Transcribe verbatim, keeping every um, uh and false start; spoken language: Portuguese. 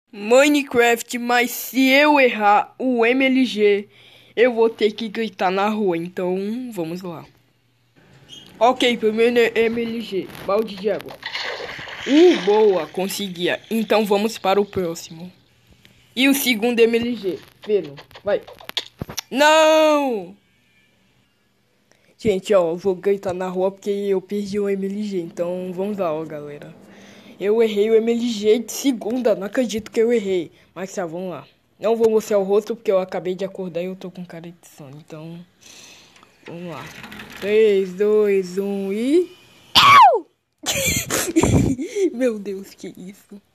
Minecraft, mas se eu errar o M L G, eu vou ter que gritar na rua, então vamos lá. Ok, primeiro M L G, balde de água. Uh, boa, conseguia. Então vamos para o próximo. E o segundo M L G, Venom, vai. Não! Gente, ó, eu vou gritar na rua porque eu perdi o M L G, então vamos lá, ó, galera. Eu errei o M L G de segunda, não acredito que eu errei. Mas tá, vamos lá. Não vou mostrar o rosto porque eu acabei de acordar e eu tô com cara de sono, então... Vamos lá. três, dois, um e... Meu Deus, que isso?